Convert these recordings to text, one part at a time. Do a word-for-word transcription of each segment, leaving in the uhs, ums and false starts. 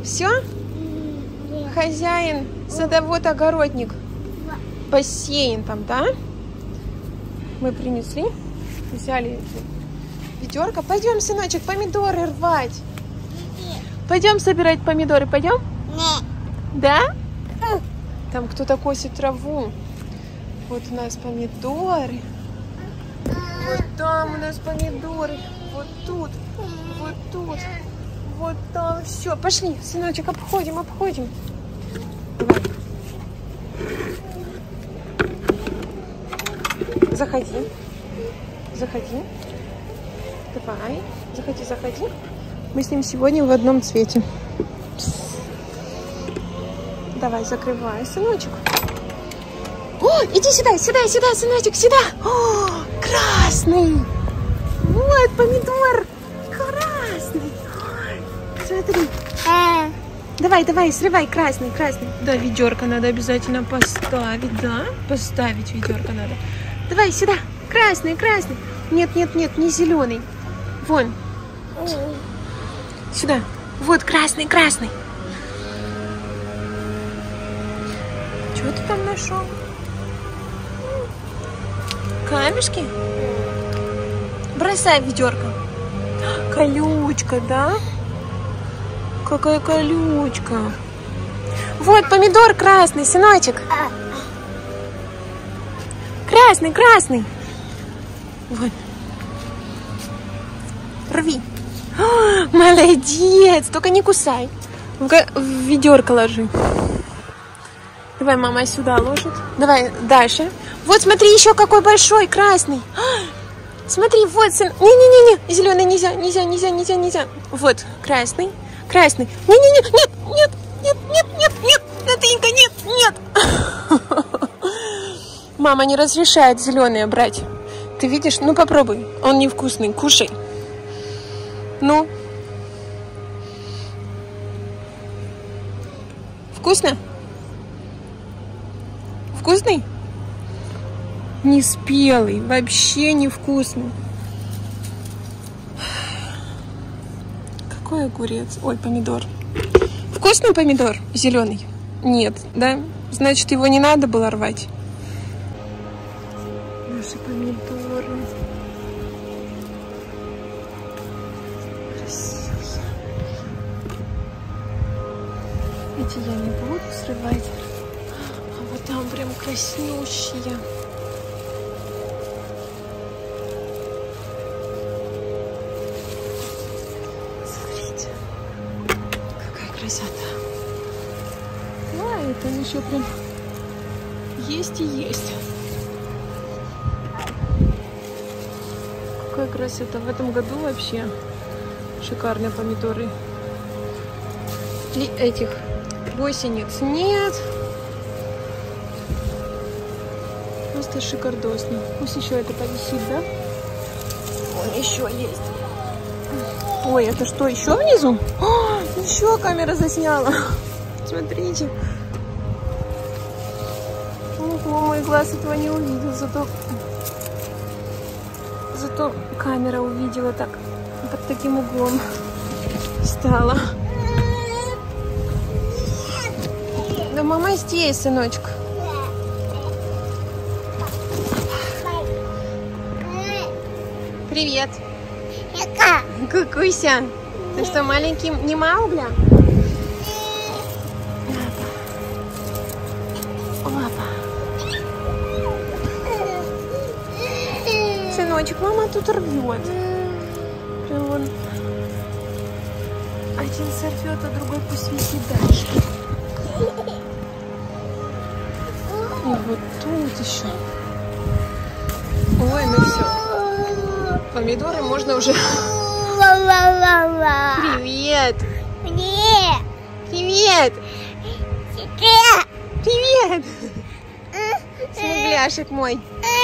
Все? Хозяин, садовод-огородник. Бассейн там, да? Мы принесли, взяли ведерко. Пойдем, сыночек, помидоры рвать. Пойдем собирать помидоры, пойдем? Нет. Да? Там кто-то косит траву. Вот у нас помидоры. Вот там у нас помидоры. Вот тут, вот тут, вот там. Все, пошли, сыночек, обходим, обходим. Давай. Заходи. Заходи. Давай. Заходи, заходи. Мы с ним сегодня в одном цвете. Давай, закрывай, сыночек. О, иди сюда, сюда, сюда, сыночек, сюда. О, красный. Вот помидор. Красный. Ой, смотри. А. Давай, давай, срывай, красный, красный. Да, ведерко надо обязательно поставить, да? Поставить ведерко надо. Давай сюда. Красный, красный. Нет, нет, нет, не зеленый. Вон. Сюда. Вот, красный, красный. Что ты там нашел? Камешки? Бросай в ведерко. Колючка, да? Какая колючка. Вот помидор красный, сыночек. Красный, красный. Вот. Рви. О, молодец. Только не кусай. Ну-ка в ведерко ложи. Давай, мама сюда ложит. Давай дальше. Вот смотри, еще какой большой, красный. Смотри, вот, сын. Не-не-не-не, зеленый нельзя, нельзя, нельзя, нельзя, нельзя. Вот, красный, красный. Не-не-не, нет, нет, нет, нет, нет, нет, Натынька, нет, нет. Мама не разрешает зеленые брать. Ты видишь? Ну попробуй. Он невкусный, кушай. Ну. Вкусно? Вкусный? Не спелый, вообще невкусный. Какой огурец? Ой, помидор. Вкусный помидор? Зеленый? Нет, да? Значит, его не надо было рвать. Наши помидоры. Красивые. Эти я не буду срывать. А вот там прям краснющие. Смотрите. Какая красота. А, это еще прям есть и есть. Какая красота. В этом году вообще шикарные помидоры. И этих гусениц нет. Просто шикардосно. Пусть еще это повисит, да? Вон еще есть. Ой, это что, еще внизу? О, еще камера засняла. Смотрите. Ого, мой глаз этого не увидел. Зато, зато камера увидела так, под таким углом стала. Да мама здесь, сыночек. Привет. Кукуся. Ты что, маленький не Маугля? Сыночек, мама тут рвет. Прям вон. Один сорвет, а другой пусть висит дальше. И вот тут еще. Ой, ну все. Помидоры можно уже. Привет. Привет. Привет. Привет. Смугляшек мой.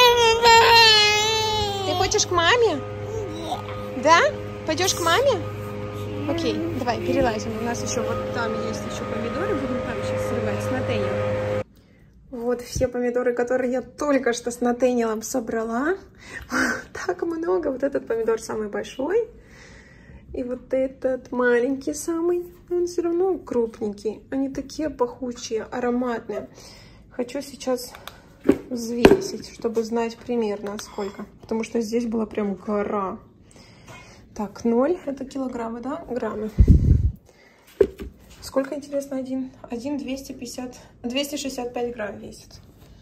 Ты хочешь к маме? Да? Пойдешь к маме? Окей, давай, перелазим. У нас еще вот там есть еще помидоры. Будем там сейчас срывать с Натэнилом. Вот все помидоры, которые я только что с Натэнилом собрала. Так много. Вот этот помидор самый большой. И вот этот маленький самый, он все равно крупненький. Они такие пахучие, ароматные. Хочу сейчас взвесить, чтобы знать примерно сколько. Потому что здесь была прям гора. Так, ноль. Это килограммы, да? Граммы. Сколько, интересно, один? Один двести пятьдесят, двести шестьдесят пять грамм весит.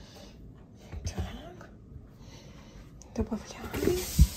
Так. Добавляем.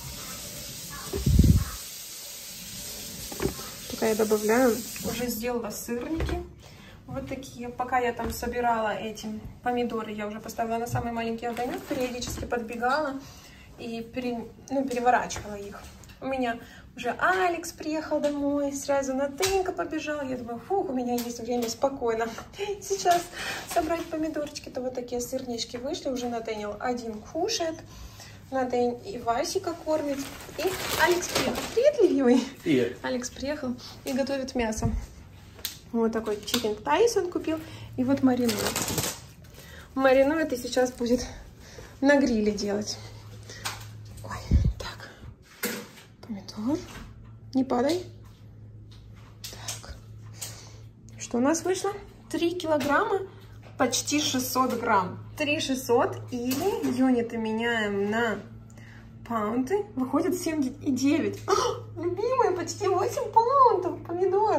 Пока я добавляю, уже сделала сырники. Вот такие. Пока я там собирала эти помидоры, я уже поставила на самый маленький огонек, периодически подбегала и пере, ну, переворачивала их. У меня уже Алекс приехал домой, сразу Натенька побежала. Я думаю, фух, у меня есть время спокойно. Сейчас собрать помидорчики-то вот такие сырнички вышли. Уже Натенил один кушает. Натен и Васика кормит. И Алекс приехал. Привет, любимый. Привет. Алекс приехал и готовит мясо. Вот такой чикен тайс он купил. И вот маринует. Маринует и сейчас будет на гриле делать. Ой, так. Помидор. Не падай. Так. Что у нас вышло? три килограмма, почти шестьсот грамм. три шестьсот или юниты меняем на паунды. Выходит семьдесят девять. О, любимые, почти восемь паунтов помидор.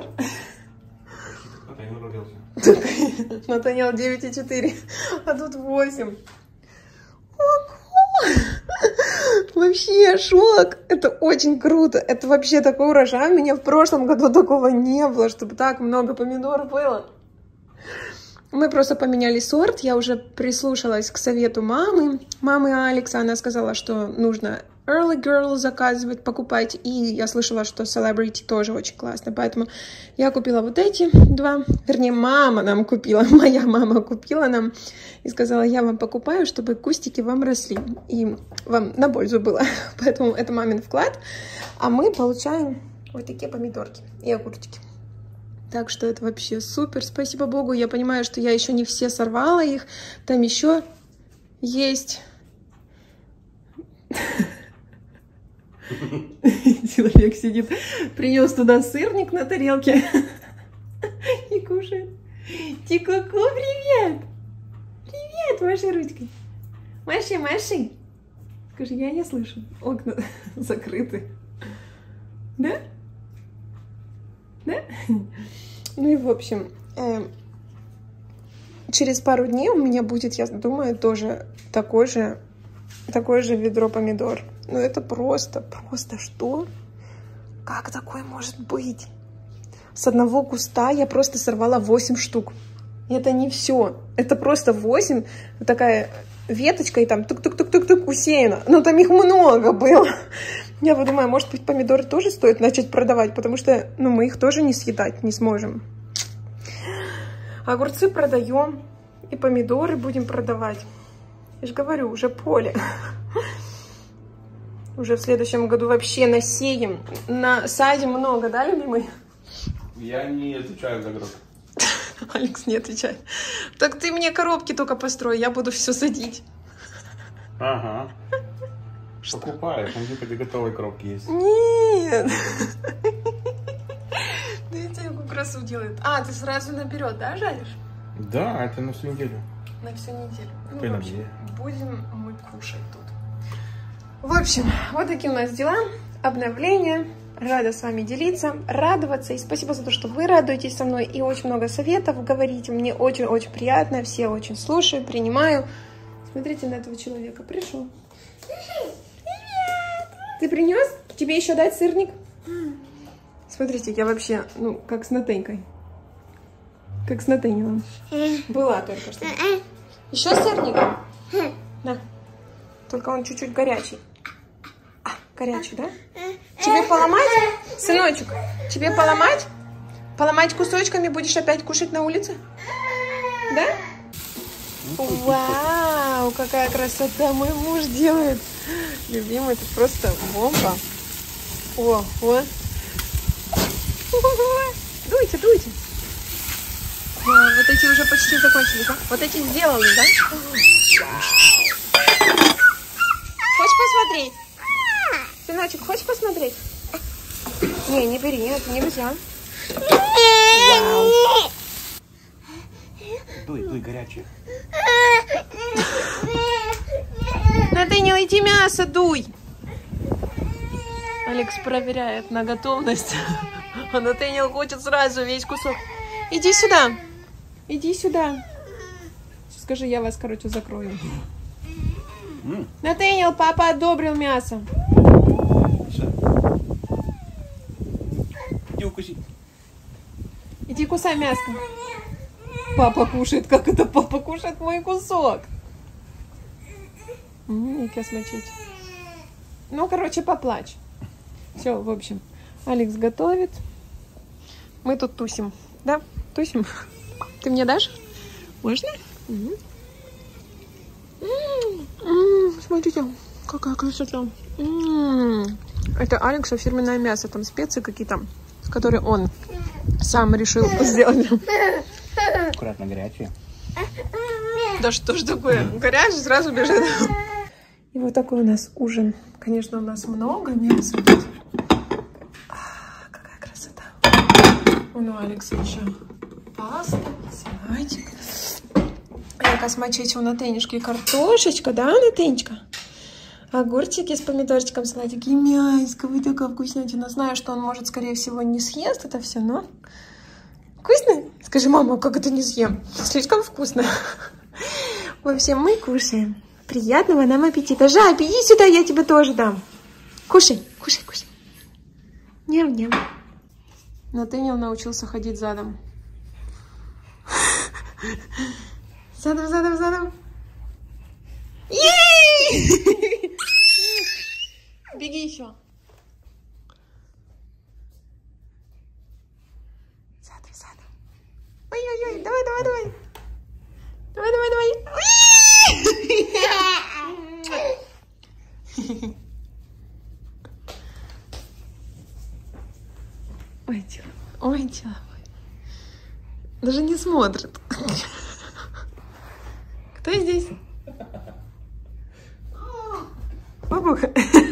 Натанял девять и четыре, а тут восемь. Ого! Вообще шок! Это очень круто. Это вообще такой урожай. У меня в прошлом году такого не было, чтобы так много помидор было. Мы просто поменяли сорт. Я уже прислушалась к совету мамы. Мамы Алекса. Она сказала, что нужно Early Girl заказывать, покупать. И я слышала, что Celebrity тоже очень классно. Поэтому я купила вот эти два. Вернее, мама нам купила. Моя мама купила нам. И сказала, я вам покупаю, чтобы кустики вам росли. И вам на пользу было. Поэтому это мамин вклад. А мы получаем вот такие помидорки и огурчики. Так что это вообще супер. Спасибо Богу. Я понимаю, что я еще не все сорвала их. Там еще есть... Человек сидит, принес туда сырник на тарелке и кушает. Ти-ку-ку, привет! Привет, маши ручкой. Маши, маши. Скажи, я не слышу. Окна закрыты. Да? Да? Ну и в общем, э, через пару дней у меня будет, я думаю, тоже такой же, такое же ведро помидор. Ну это просто, просто что? Как такое может быть? С одного куста я просто сорвала восемь штук. И это не все. Это просто восемь, такая веточка, и там тук-тук-тук-тук-тук усеяна. Но там их много было. Я подумаю, может быть, помидоры тоже стоит начать продавать, потому что, ну, мы их тоже не съедать не сможем. Огурцы продаем, и помидоры будем продавать. Я же говорю, уже поле. Уже в следующем году вообще насеем. Насадим много, да, любимый? Я не отвечаю за огород. Алекс не отвечает. Так ты мне коробки только построй, я буду все садить. Ага. Покупаешь, там где-то готовые коробки есть. Нет. Да я тебе какую красу делает. А, ты сразу наперед, да, жаришь? Да, это на всю неделю. На всю неделю. Ну, Ты в общем, будем мы кушать тут. В общем, вот такие у нас дела. Обновления. Рада с вами делиться, радоваться. И спасибо за то, что вы радуетесь со мной. И очень много советов говорите. Мне очень-очень приятно. Все очень слушаю, принимаю. Смотрите на этого человека. Пришел. Привет! Ты принес? Тебе еще дать сырник? Смотрите, я вообще, ну, как с Натенькой. Как с Натенилом. Была только что. Еще сырник? На. Только он чуть-чуть горячий. А, горячий, да? Тебе поломать? Сыночек, тебе поломать? Поломать кусочками будешь опять кушать на улице? Да? Вау, какая красота мой муж делает. Любимый, это просто бомба. О, о. Дуйте, дуйте. Вау, вот эти уже почти закончили, да? Вот эти сделаны, да? Хочешь посмотреть? Сыночек, хочешь посмотреть? Не, не бери, это нельзя. Дуй, дуй, горячее. Натаниэл, иди мясо дуй. Алекс проверяет на готовность. А Натаниэл хочет сразу весь кусок. Иди сюда. Иди сюда. Скажи, я вас, короче, закрою. Mm. Натаниэл, папа одобрил мясо. Иди укуси. Иди кусай мясо. Папа кушает. Как это папа кушает мой кусок? М-м, смочить. Ну, короче, поплачь. Все, в общем, Алекс готовит. Мы тут тусим. Да? Тусим. Ты мне дашь? Можно? Угу. М-м-м, смотрите, какая красота. М-м-м. Это Алекса фирменное мясо. Там специи какие-то, которые он сам решил сделать. Аккуратно, горячее. Да что ж такое? Горячее, сразу бежит. И вот такой у нас ужин. Конечно, у нас много мяса тут. А, какая красота. Вон у Алекса еще паста, салатик. Я смочить у Натенечки картошечка, да, Натенечка? Огурчики с помидорчиком, салатик и мяско. Вы такая вкуснятина. Знаю, что он, может, скорее всего, не съест это все, но... Вкусно? Скажи, мама, как это не съем? Слишком вкусно. В общем, мы кушаем. Приятного нам аппетита. Жаб, иди сюда, я тебе тоже дам. Кушай, кушай, кушай. Ням-ням. Натаниэл научился ходить задом. Задом, задом, задом. Беги еще. Задом, задом. Ой-ой-ой, давай, давай, давай. Давай, давай, давай. Ой, дело. Ой, дело. Даже не смотрит. Кто здесь? Бабуха.